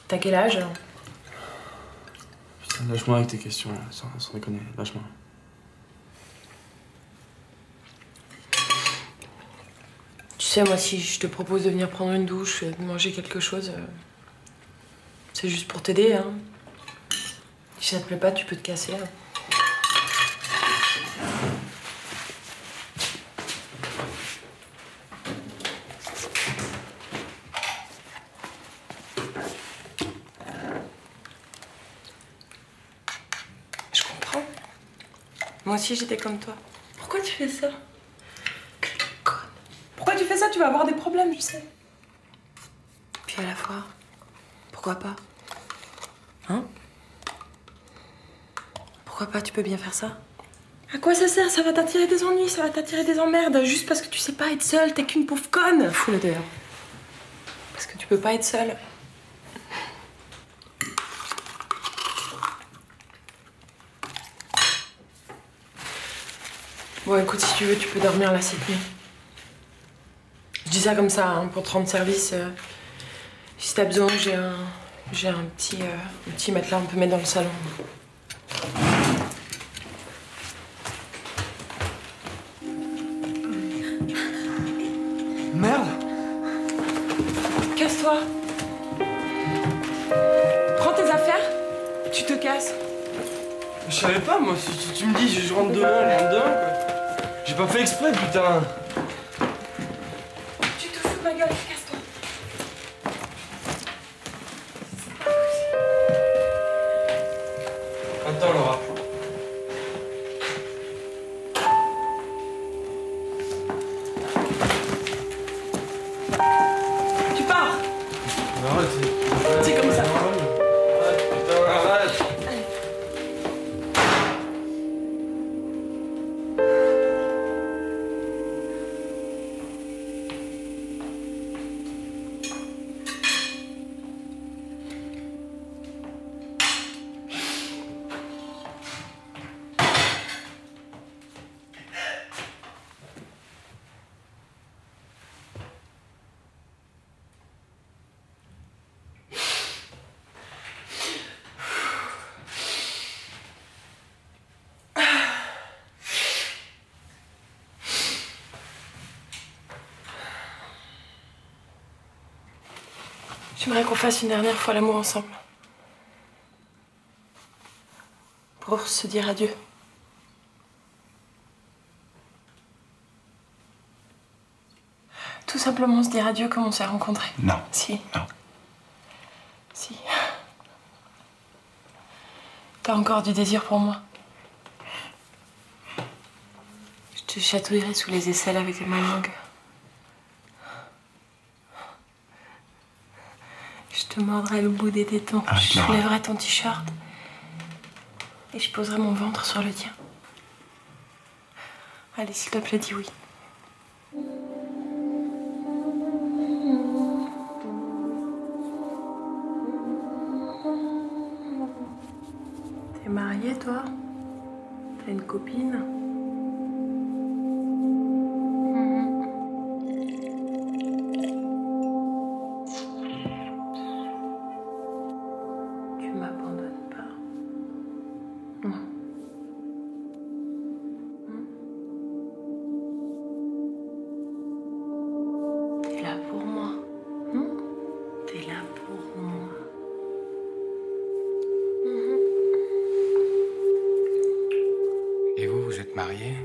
T'as quel âge? Putain, lâche-moi avec tes questions, là. Sans déconner, lâche-moi. Tu sais, moi, si je te propose de venir prendre une douche, de manger quelque chose, c'est juste pour t'aider, hein. Si ça te plaît pas, tu peux te casser, hein. Je comprends. Moi aussi, j'étais comme toi. Pourquoi tu fais ça? Quelle conne. Pourquoi tu fais ça? Tu vas avoir des problèmes, je sais. Puis à la fois, pourquoi pas? Hein? Pourquoi pas? Tu peux bien faire ça? À quoi ça sert? Ça va t'attirer des ennuis, ça va t'attirer des emmerdes. Juste parce que tu sais pas être seule, t'es qu'une pauvre conne. Fous-le dehors. Parce que tu peux pas être seule. Bon, écoute, si tu veux, tu peux dormir là cette nuit. Je dis ça comme ça, hein, pour te rendre service. Si t'as besoin, j'ai un petit matelas, on peut mettre dans le salon. Merde! Casse-toi. Prends tes affaires, tu te casses. Je savais pas, moi. Si tu me dis je rentre demain, quoi. J'ai pas fait exprès, putain. Tu te fous de ma gueule, casse-toi. Attends, Laura. Tu pars. Arrête. C'est comme ça. Arrête, putain, arrête. J'aimerais qu'on fasse une dernière fois l'amour ensemble. Pour se dire adieu. Tout simplement se dire adieu comme on s'est rencontrés. Non. Si. Non. Si. T'as encore du désir pour moi. Je te chatouillerai sous les aisselles avec ma langue. Je te mordrai le bout des tétons. Arrête, Je Laura. soulèverai ton t-shirt. Et je poserai mon ventre sur le tien. Allez, s'il te plaît, dis oui. T'es mariée, toi? T'as une copine? Tu m'abandonnes pas. Non. T'es là pour moi. T'es là pour moi. Et vous, vous êtes mariés?